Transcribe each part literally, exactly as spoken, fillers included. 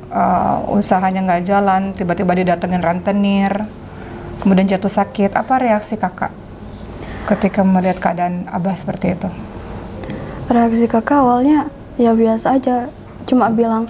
uh, usahanya nggak jalan, tiba-tiba didatengin rentenir, kemudian jatuh sakit. Apa reaksi kakak ketika melihat keadaan abah seperti itu? Reaksi kakak awalnya ya biasa aja, cuma bilang,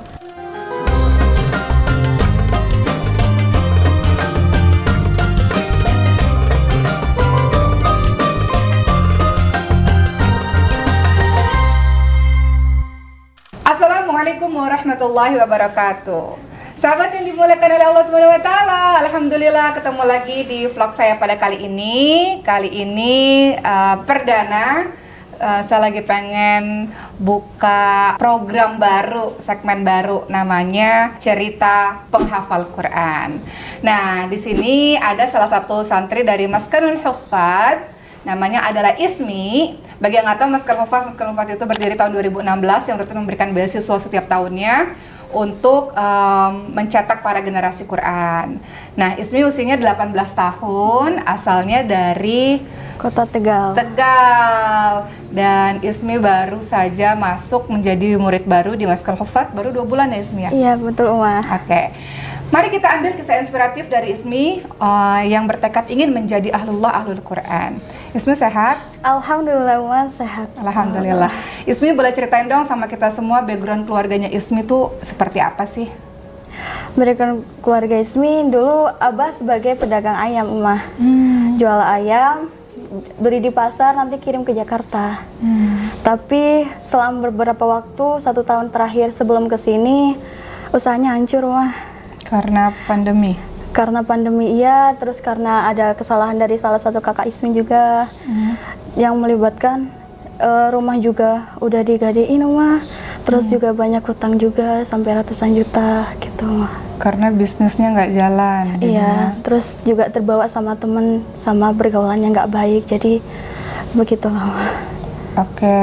Assalamualaikum warahmatullahi wabarakatuh. Sahabat yang dimuliakan oleh Allah Subhanahu wa taala, alhamdulillah ketemu lagi di vlog saya pada kali ini. Kali ini uh, perdana uh, saya lagi pengen buka program baru, segmen baru namanya Cerita Penghafal Quran. Nah, di sini ada salah satu santri dari Maskanul Huffaz, namanya adalah Ismi. Bagi yang nggak tahu, Maskanul Huffaz, Maskanul Huffaz itu berdiri tahun dua ribu enam belas yang rutin memberikan beasiswa setiap tahunnya untuk um, mencetak para generasi Quran. Nah, Ismi usianya delapan belas tahun, asalnya dari Kota Tegal. Tegal. Dan Ismi baru saja masuk menjadi murid baru di Maskanul Huffaz, baru dua bulan ya Ismi ya? Iya, betul Uma. Oke. Okay. Mari kita ambil kisah inspiratif dari Ismi uh, yang bertekad ingin menjadi ahlullah ahlul Quran. Ismi sehat? Alhamdulillah Uma, sehat. Alhamdulillah. Ismi boleh ceritain dong sama kita semua background keluarganya Ismi tuh seperti apa sih? Background keluarga Ismi, dulu Abah sebagai pedagang ayam Uma. Hmm. Jual ayam, beli di pasar, nanti kirim ke Jakarta. Hmm. Tapi selama beberapa waktu, satu tahun terakhir sebelum kesini, usahanya hancur Uma. Karena pandemi? Karena pandemi iya, terus karena ada kesalahan dari salah satu kakak Ismi juga, hmm. yang melibatkan uh, rumah juga udah digadein Uma, terus hmm. juga banyak hutang juga sampai ratusan juta gitu Uma. Karena bisnisnya nggak jalan? Iya, terus juga terbawa sama temen, sama pergaulannya nggak baik, jadi begitulah Uma. Oke,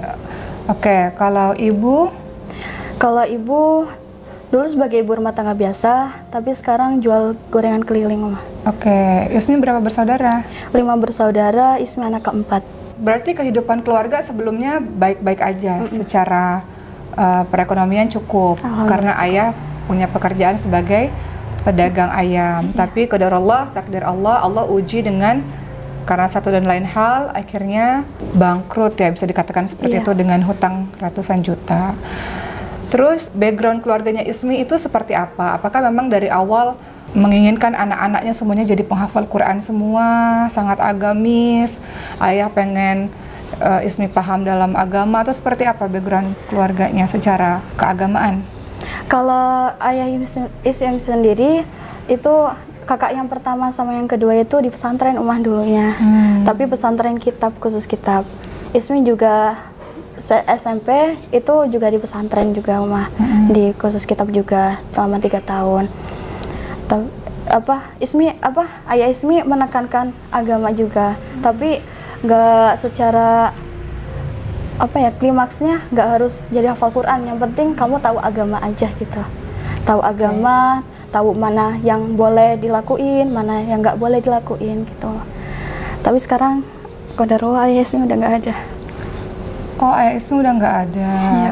oke. Kalau ibu? Kalau ibu dulu sebagai ibu rumah tangga biasa, tapi sekarang jual gorengan keliling Uma. Oke, Ismi berapa bersaudara? Lima bersaudara, Ismi anak keempat. Berarti kehidupan keluarga sebelumnya baik-baik aja, mm-hmm. secara uh, perekonomian cukup, karena ayah punya pekerjaan sebagai pedagang ayam. Mm-hmm. Tapi qadarullah, takdir Allah, Allah uji dengan karena satu dan lain hal, akhirnya bangkrut ya, bisa dikatakan seperti yeah. itu, dengan hutang ratusan juta. Terus background keluarganya Ismi itu seperti apa? Apakah memang dari awal menginginkan anak-anaknya semuanya jadi penghafal Quran semua, sangat agamis, ayah pengen uh, Ismi paham dalam agama, atau seperti apa background keluarganya secara keagamaan? Kalau ayah Ismi sendiri itu kakak yang pertama sama yang kedua itu di pesantren Umah dulunya, hmm. tapi pesantren kitab, khusus kitab. Ismi juga S M P itu juga di pesantren juga Uma, mm-hmm. di khusus kitab juga selama tiga tahun. Tapi apa Ismi apa ayah Ismi menekankan agama juga, mm-hmm. tapi nggak secara apa ya klimaksnya nggak harus jadi hafal Quran. Yang penting kamu tahu agama aja gitu, tahu agama, okay. tahu mana yang boleh dilakuin, mana yang nggak boleh dilakuin gitu. Tapi sekarang qadarullah ayah Ismi udah nggak ada. Oh, ayah Ismi udah nggak ada. Iya.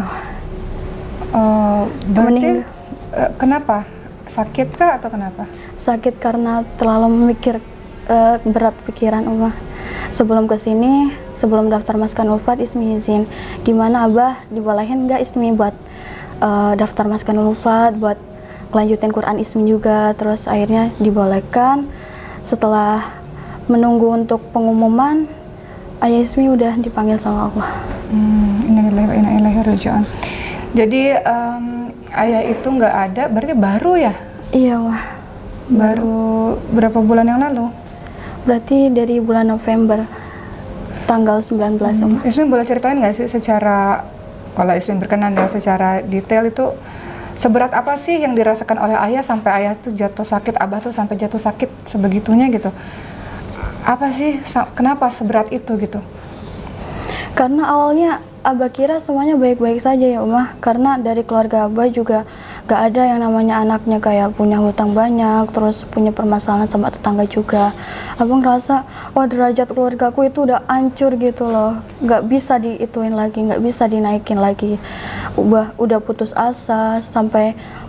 Uh, berarti uh, kenapa? Sakit kah atau kenapa? Sakit karena terlalu memikir uh, berat pikiran Umah. Sebelum kesini, sebelum daftar Maskanul Huffaz, Ismi izin. Gimana Abah, dibolehin nggak Ismi buat uh, daftar Maskanul Huffaz, buat kelanjutin Quran Ismi juga. Terus akhirnya dibolehkan. Setelah menunggu untuk pengumuman, ayah Ismi udah dipanggil sama Allah. Hmm, innalillahi wa inna ilaihi raji'un. Jadi um, ayah itu nggak ada, berarti baru ya? Iya Wah. Baru berapa bulan yang lalu? Berarti dari bulan November, tanggal sembilan belas. Hmm. Ismi boleh ceritain nggak sih secara, kalau Ismi berkenan ya, secara detail itu seberat apa sih yang dirasakan oleh ayah sampai ayah tuh jatuh sakit, abah tuh sampai jatuh sakit sebegitunya gitu? Apa sih, kenapa seberat itu gitu? Karena awalnya Abah kira semuanya baik-baik saja ya Umah, karena dari keluarga Abah juga gak ada yang namanya anaknya kayak punya hutang banyak, terus punya permasalahan sama tetangga juga. Abang ngerasa, wah derajat keluargaku itu udah hancur gitu loh, gak bisa diituin lagi, gak bisa dinaikin lagi. Udah, udah putus asa, sampai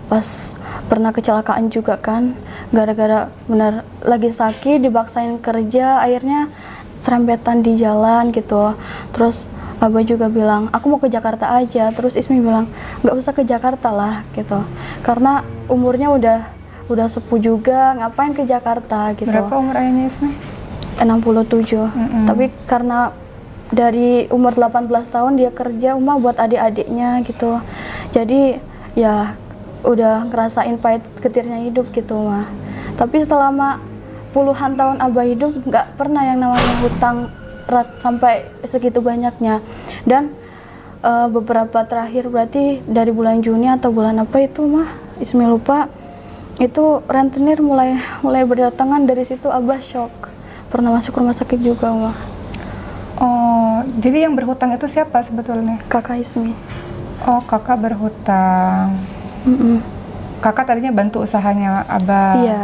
pas pernah kecelakaan juga kan, gara-gara bener lagi sakit dibaksain kerja, akhirnya serempetan di jalan gitu. Terus Abah juga bilang, aku mau ke Jakarta aja. Terus Ismi bilang, nggak usah ke Jakarta lah gitu, karena umurnya udah udah sepuh juga, ngapain ke Jakarta gitu. Berapa umur ayahnya Ismi? enam puluh tujuh. Mm-hmm. Tapi karena dari umur delapan belas tahun dia kerja Uma buat adik-adiknya gitu, jadi ya udah ngerasain pahit getirnya hidup gitu mah. Tapi selama puluhan tahun Abah hidup nggak pernah yang namanya hutang rat sampai segitu banyaknya. Dan uh, beberapa terakhir berarti dari bulan Juni atau bulan apa itu mah Ismi lupa, itu rentenir mulai mulai berdatangan. Dari situ Abah shock, pernah masuk rumah sakit juga mah. Oh, jadi yang berhutang itu siapa sebetulnya? Kakak Ismi. Oh, kakak berhutang. Mm-mm. Kakak tadinya bantu usahanya Abah. Iya,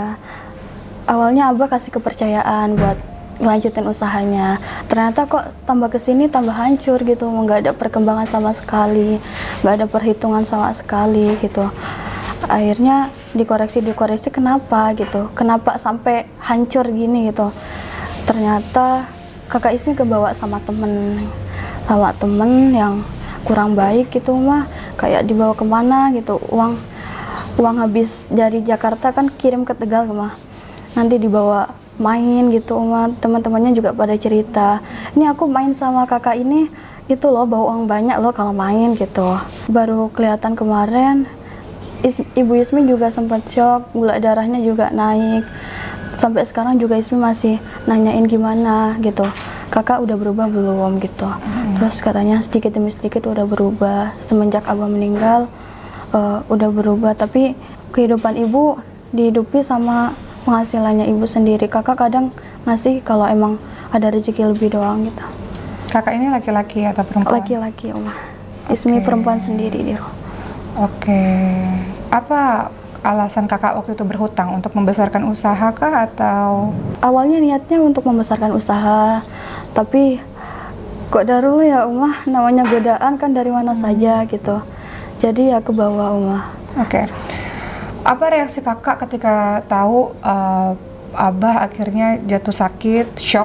awalnya Abah kasih kepercayaan buat ngelanjutin usahanya. Ternyata kok tambah kesini tambah hancur gitu, nggak ada perkembangan sama sekali, nggak ada perhitungan sama sekali gitu. Akhirnya dikoreksi dikoreksi kenapa gitu, kenapa sampai hancur gini gitu. Ternyata kakak Ismi kebawa sama temen, sama temen yang kurang baik gitu mah, kayak dibawa kemana gitu, uang uang habis dari Jakarta kan kirim ke Tegal mah, nanti dibawa main gitu mah. Teman-temannya juga pada cerita, ini aku main sama kakak ini itu loh, bawa uang banyak loh kalau main gitu. Baru kelihatan kemarin Is, Ibu Ismi juga sempat shock, gula darahnya juga naik. Sampai sekarang juga Ismi masih nanyain gimana gitu, kakak udah berubah belum gitu. Hmm. Terus katanya sedikit demi sedikit udah berubah, semenjak Abah meninggal uh, udah berubah. Tapi kehidupan ibu dihidupi sama penghasilannya ibu sendiri. Kakak kadang ngasih kalau emang ada rezeki lebih doang gitu. Kakak ini laki-laki atau perempuan? Laki-laki Oma. Ismi okay. Perempuan sendiri di rumah. Oke. Okay. Apa alasan kakak waktu itu berhutang? Untuk membesarkan usaha kah atau? Awalnya niatnya untuk membesarkan usaha, tapi kok dulu ya Umah, namanya godaan kan dari mana hmm. saja gitu. Jadi ya ke bawah Umah. Oke. Okay. Apa reaksi kakak ketika tahu uh, Abah akhirnya jatuh sakit, shock,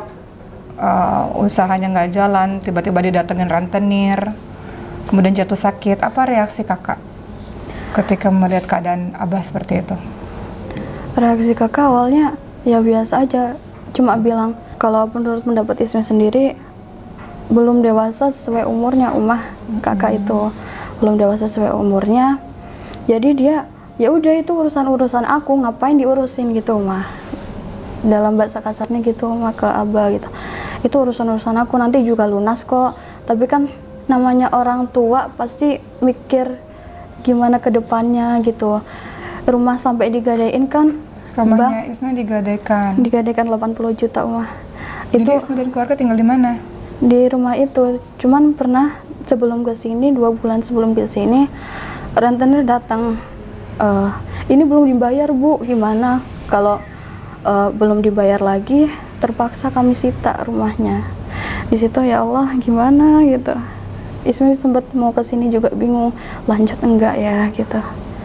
uh, usahanya nggak jalan, tiba-tiba didatengin rentenir, kemudian jatuh sakit? Apa reaksi kakak ketika melihat keadaan Abah seperti itu? Reaksi kakak awalnya ya biasa aja, cuma bilang kalau menurut pendapat Ismi sendiri belum dewasa sesuai umurnya Umah. Kakak hmm. itu belum dewasa sesuai umurnya, jadi dia ya udah itu urusan-urusan aku, ngapain diurusin gitu Umah. Dalam bahasa kasarnya gitu Umah ke Abah gitu, itu urusan-urusan aku, nanti juga lunas kok. Tapi kan namanya orang tua pasti mikir gimana ke depannya gitu. Rumah sampai digadaiin kan. Rumahnya Ismi digadaikan. Digadaikan delapan puluh juta Umah. Jadi itu Ismi dan keluarga tinggal di mana? Di rumah itu. Cuman pernah sebelum ke sini, dua bulan sebelum ke sini, rentenir datang. Uh, ini belum dibayar Bu, gimana? Kalau uh, belum dibayar lagi, terpaksa kami sita rumahnya. Di situ ya Allah gimana gitu. Ismi sempat mau ke sini juga bingung, lanjut enggak ya gitu.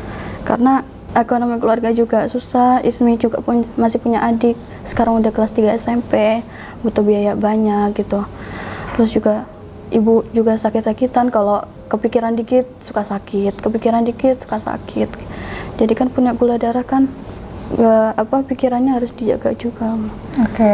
Karena ekonomi keluarga juga susah. Ismi juga pun masih punya adik, sekarang udah kelas tiga S M P, butuh biaya banyak gitu. Terus juga ibu juga sakit-sakitan, kalau kepikiran dikit suka sakit, kepikiran dikit suka sakit. Jadi kan punya gula darah kan, gak, apa pikirannya harus dijaga juga. Oke. Okay.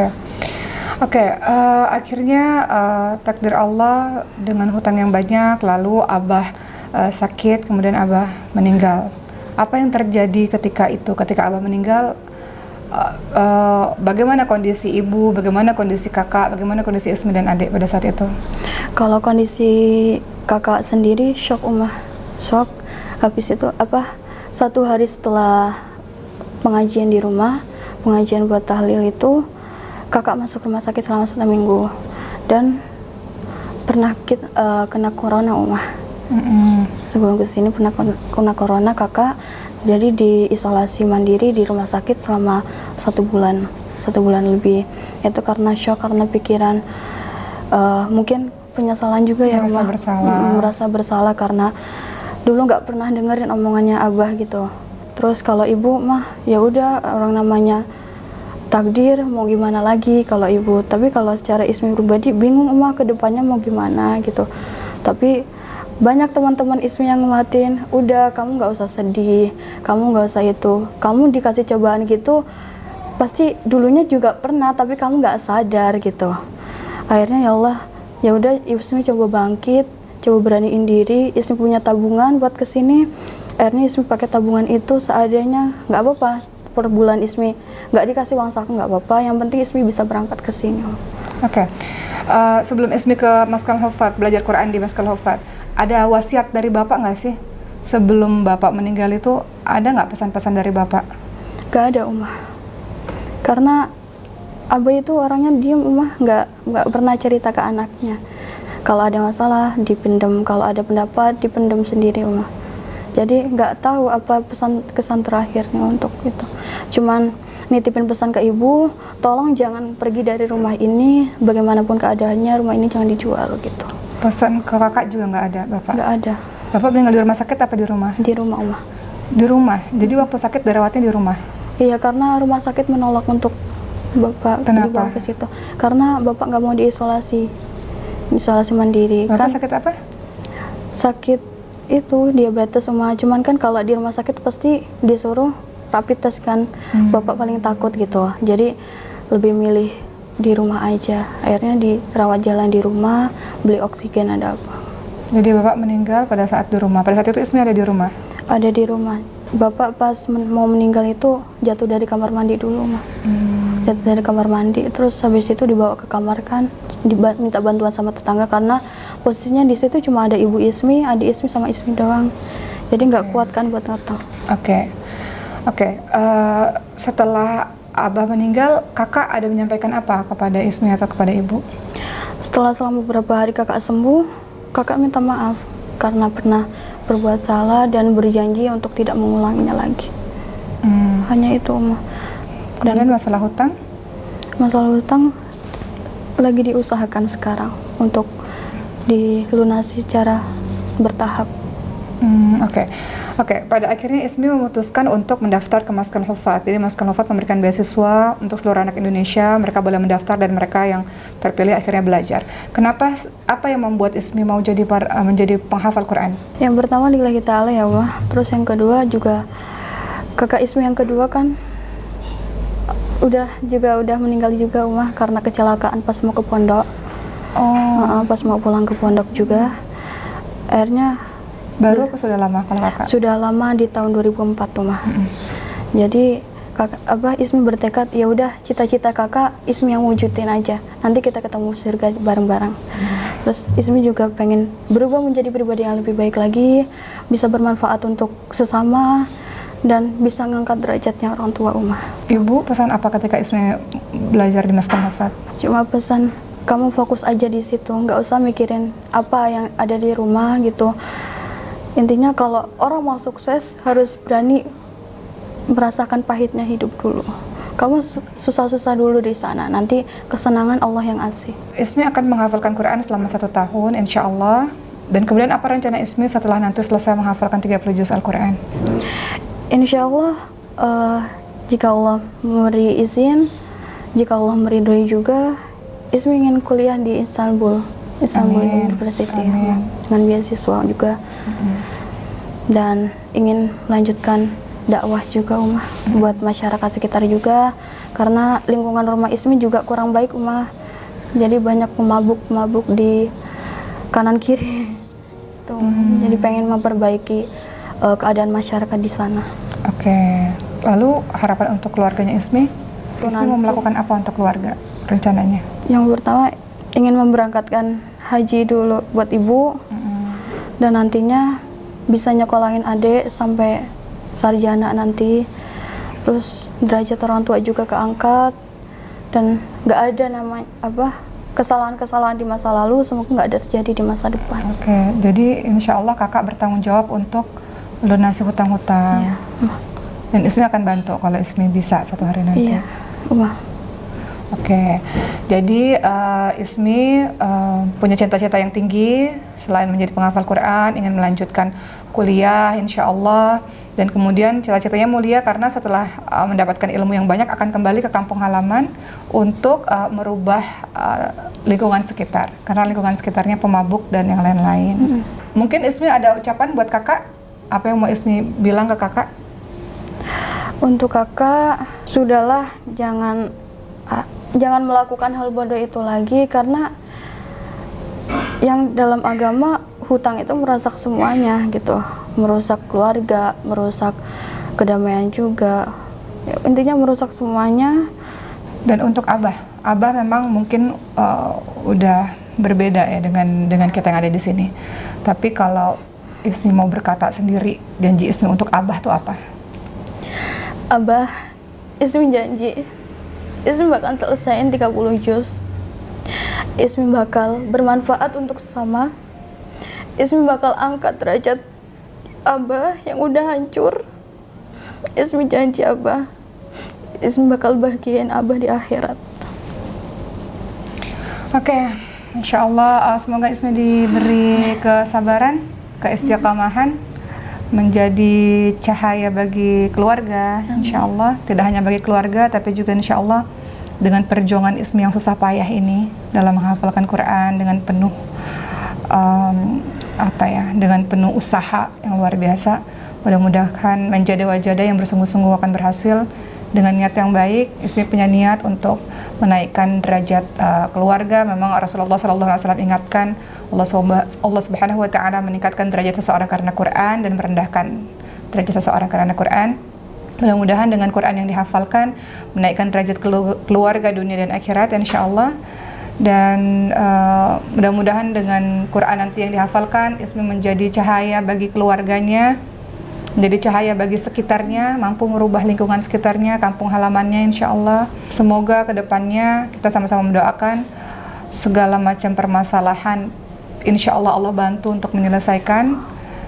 Oke, okay, uh, akhirnya uh, takdir Allah dengan hutang yang banyak, lalu Abah uh, sakit, kemudian Abah meninggal. Apa yang terjadi ketika itu? Ketika Abah meninggal, uh, uh, bagaimana kondisi ibu, bagaimana kondisi kakak, bagaimana kondisi Ismi dan adik pada saat itu? Kalau kondisi kakak sendiri shock Umah, shock. Habis itu apa? Satu hari setelah pengajian di rumah, pengajian buat tahlil itu, kakak masuk rumah sakit selama satu minggu dan pernah kit, uh, kena corona Umah. Mm-hmm. Sebelum kesini pernah kena corona kakak, jadi diisolasi mandiri di rumah sakit selama satu bulan, satu bulan lebih. Itu karena shock, karena pikiran, uh, mungkin penyesalan juga ya merasa Umah. bersalah. Merasa bersalah karena dulu nggak pernah dengerin omongannya Abah gitu. Terus kalau ibu mah ya udah, orang namanya takdir, mau gimana lagi kalau ibu. Tapi kalau secara Ismi pribadi bingung Uma ke depannya mau gimana gitu. Tapi banyak teman-teman Ismi yang ngematin, udah kamu nggak usah sedih, kamu nggak usah itu, kamu dikasih cobaan gitu pasti dulunya juga pernah tapi kamu nggak sadar gitu. Akhirnya ya Allah, ya udah Ismi coba bangkit, coba beraniin diri. Ismi punya tabungan buat kesini, akhirnya Ismi pakai tabungan itu seadanya, nggak apa-apa per bulan Ismi nggak dikasih uang saku, nggak apa-apa, yang penting Ismi bisa berangkat ke sini. Oke, okay. uh, sebelum Ismi ke Maskal Hufat, belajar Quran di Maskal Hufat, ada wasiat dari Bapak nggak sih? Sebelum Bapak meninggal itu ada nggak pesan-pesan dari Bapak? Gak ada Umah, karena Abah itu orangnya diem Umah, nggak nggak pernah cerita ke anaknya. Kalau ada masalah dipendam, kalau ada pendapat dipendam sendiri Umah. Jadi nggak tahu apa pesan kesan terakhirnya untuk itu. Cuman nitipin pesan ke ibu, tolong jangan pergi dari rumah ini, bagaimanapun keadaannya rumah ini jangan dijual gitu. Pesan ke kakak juga nggak ada Bapak? Nggak ada. Bapak meninggal di rumah sakit apa di rumah? Di rumah Umah. Di rumah. Jadi waktu sakit dirawatnya di rumah? Iya, karena rumah sakit menolak untuk Bapak dibawa ke situ. Karena Bapak nggak mau diisolasi, isolasi mandiri. Bapak kan sakit apa? Sakit itu diabetes Umah. Cuman kan kalau di rumah sakit pasti disuruh rapid test kan. Hmm. Bapak paling takut gitu. Jadi lebih milih di rumah aja. Akhirnya dirawat jalan di rumah, beli oksigen ada apa. Jadi Bapak meninggal pada saat di rumah. Pada saat itu Ismi ada di rumah? Ada di rumah. Bapak pas men mau meninggal itu jatuh dari kamar mandi dulu Mah. Hmm. Jatuh dari kamar mandi, terus habis itu dibawa ke kamar kan, minta bantuan sama tetangga karena posisinya di situ cuma ada ibu Ismi, adik Ismi sama Ismi doang. Jadi nggak okay. kuat kan buat notong. Oke, okay. oke. Okay. Uh, setelah Abah meninggal, kakak ada menyampaikan apa kepada Ismi atau kepada ibu? Setelah selama beberapa hari kakak sembuh, kakak minta maaf karena pernah berbuat salah dan berjanji untuk tidak mengulanginya lagi. Hmm. Hanya itu Umah. Dan masalah hutang? Masalah hutang lagi diusahakan sekarang untuk dilunasi secara bertahap. Hmm, Oke, okay. oke. Okay. Pada akhirnya Ismi memutuskan untuk mendaftar ke Maskal Hufat. Jadi Maskal Hufat memberikan beasiswa untuk seluruh anak Indonesia. Mereka boleh mendaftar dan mereka yang terpilih akhirnya belajar. Kenapa? Apa yang membuat Ismi mau jadi par, uh, menjadi penghafal Quran? Yang pertama lillahi ta'ala ya Allah. Terus yang kedua juga kakak Ismi yang kedua kan udah juga udah meninggal juga Umah karena kecelakaan pas mau ke pondok. Oh. Uh, pas mau pulang ke pondok juga. Akhirnya baru apa sudah lama kalau kakak? Sudah lama di tahun dua ribu empat tuh Mah. Mm-hmm. Jadi kakak apa Ismi bertekad ya udah cita-cita kakak Ismi yang wujudin aja. Nanti kita ketemu surga bareng-bareng. Mm-hmm. Terus Ismi juga pengen berubah menjadi pribadi yang lebih baik lagi, bisa bermanfaat untuk sesama dan bisa ngangkat derajatnya orang tua Umah. Ibu pesan apa ketika Ismi belajar di Maskal Hufat? Cuma pesan kamu fokus aja di situ, nggak usah mikirin apa yang ada di rumah gitu. Intinya kalau orang mau sukses harus berani merasakan pahitnya hidup dulu. Kamu susah-susah dulu di sana, nanti kesenangan Allah yang asih. Ismi akan menghafalkan Quran selama satu tahun, insya Allah. Dan kemudian apa rencana Ismi setelah nanti selesai menghafalkan tiga puluh juz Al-Quran? Insya Allah, uh, jika Allah memberi izin, jika Allah meridhoi juga, Ismi ingin kuliah di Istanbul, Istanbul Amin. University, Amin. Dengan beasiswa juga. Mm-hmm. Dan ingin melanjutkan dakwah juga Umah, mm-hmm. buat masyarakat sekitar juga, karena lingkungan rumah Ismi juga kurang baik Umah. Jadi banyak pemabuk-pemabuk di kanan kiri. Tuh. Mm-hmm. Jadi pengen memperbaiki uh, keadaan masyarakat di sana. Oke. Okay. Lalu harapan untuk keluarganya Ismi? Ismi mau melakukan apa untuk keluarga rencananya? Yang pertama ingin memberangkatkan haji dulu buat ibu, mm-hmm. dan nantinya bisa nyekolahin adik sampai sarjana nanti. Terus derajat orang tua juga keangkat dan nggak ada nama apa kesalahan-kesalahan di masa lalu semoga nggak ada terjadi di masa depan. Oke, okay, jadi insya Allah kakak bertanggung jawab untuk lunasi hutang-hutang. Yeah. Dan Ismi akan bantu kalau Ismi bisa satu hari nanti. Iya, Umah. Oke, jadi uh, Ismi uh, punya cita-cita yang tinggi, selain menjadi penghafal Quran, ingin melanjutkan kuliah insya Allah, dan kemudian cita-citanya mulia karena setelah uh, mendapatkan ilmu yang banyak akan kembali ke kampung halaman untuk uh, merubah uh, lingkungan sekitar, karena lingkungan sekitarnya pemabuk dan yang lain-lain. Mm-hmm. Mungkin Ismi ada ucapan buat kakak, apa yang mau Ismi bilang ke kakak? Untuk kakak, sudahlah, jangan uh, jangan melakukan hal bodoh itu lagi, karena yang dalam agama hutang itu merusak semuanya gitu, merusak keluarga, merusak kedamaian juga, ya, intinya merusak semuanya. Dan untuk Abah, Abah memang mungkin uh, udah berbeda ya dengan dengan kita yang ada di sini. Tapi kalau Ismi mau berkata sendiri, janji Ismi untuk Abah tuh apa? Abah, Ismi janji Ismi bakal selesaiin tiga puluh juz. Ismi bakal bermanfaat untuk sesama. Ismi bakal angkat derajat Abah yang udah hancur. Ismi janji Abah, Ismi bakal bahagiain Abah di akhirat. Oke, okay. Insya Allah uh, semoga Ismi diberi kesabaran, keistiqamahan, menjadi cahaya bagi keluarga, insya Allah. Tidak hanya bagi keluarga, tapi juga insya Allah dengan perjuangan Ismi yang susah payah ini dalam menghafalkan Quran dengan penuh um, apa ya, dengan penuh usaha yang luar biasa. Mudah-mudahan menjadi wajadah yang bersungguh-sungguh akan berhasil. Dengan niat yang baik, Ismi punya niat untuk menaikkan derajat uh, keluarga. Memang Rasulullah shallallahu alaihi wasallam ingatkan, Allah, Allah Subhanahu wa Ta'ala meningkatkan derajat seseorang karena Quran dan merendahkan derajat seseorang karena Quran. Mudah-mudahan dengan Quran yang dihafalkan menaikkan derajat keluarga, dunia dan akhirat, insya Allah. Dan uh, mudah-mudahan dengan Quran nanti yang dihafalkan, Ismi menjadi cahaya bagi keluarganya, menjadi cahaya bagi sekitarnya, mampu merubah lingkungan sekitarnya, kampung halamannya, insya Allah. Semoga kedepannya kita sama-sama mendoakan segala macam permasalahan, insya Allah Allah bantu untuk menyelesaikan,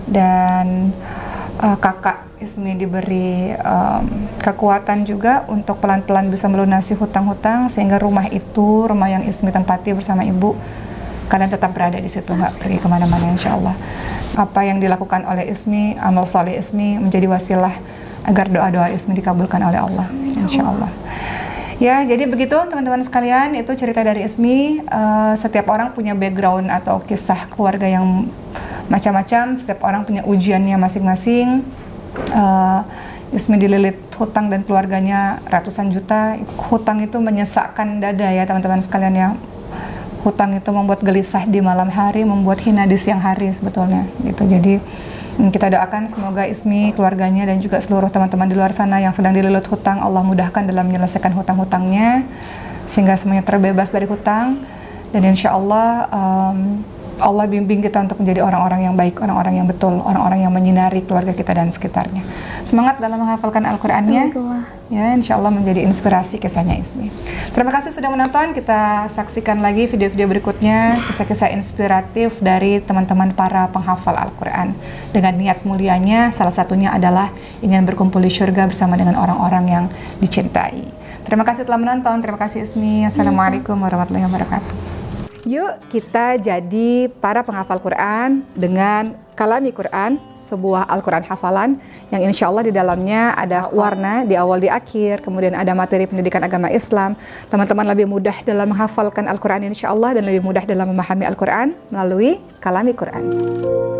dan uh, kakak Ismi diberi um, kekuatan juga untuk pelan-pelan bisa melunasi hutang-hutang, sehingga rumah itu, rumah yang Ismi tempati bersama ibu, kalian tetap berada di situ, nggak pergi kemana-mana, insya Allah. Apa yang dilakukan oleh Ismi, amal soleh Ismi menjadi wasilah agar doa-doa Ismi dikabulkan oleh Allah, insya Allah. Ya, jadi begitu teman-teman sekalian, itu cerita dari Ismi. Uh, setiap orang punya background atau kisah keluarga yang macam-macam, setiap orang punya ujiannya masing-masing. Uh, Ismi dililit hutang dan keluarganya ratusan juta. Hutang itu menyesakkan dada ya teman-teman sekalian ya. Hutang itu membuat gelisah di malam hari, membuat hina di siang hari sebetulnya gitu. Jadi kita doakan semoga Ismi, keluarganya, dan juga seluruh teman-teman di luar sana yang sedang dililit hutang, Allah mudahkan dalam menyelesaikan hutang-hutangnya sehingga semuanya terbebas dari hutang. Dan insya Allah um, Allah bimbing kita untuk menjadi orang-orang yang baik, orang-orang yang betul, orang-orang yang menyinari keluarga kita dan sekitarnya. Semangat dalam menghafalkan Al-Qur'annya. Ya, insya Allah menjadi inspirasi kisahnya Ismi. Terima kasih sudah menonton. Kita saksikan lagi video-video berikutnya, kisah-kisah inspiratif dari teman-teman para penghafal Al-Quran. Dengan niat mulianya, salah satunya adalah ingin berkumpul di surga bersama dengan orang-orang yang dicintai. Terima kasih telah menonton. Terima kasih Ismi. Assalamualaikum warahmatullahi wabarakatuh. Yuk kita jadi para penghafal Quran dengan Kalami Quran, sebuah Al-Quran hafalan yang insya Allah di dalamnya ada warna di awal di akhir, kemudian ada materi pendidikan agama Islam. Teman-teman lebih mudah dalam menghafalkan Al-Quran insya Allah dan lebih mudah dalam memahami Al-Quran melalui Kalami Quran.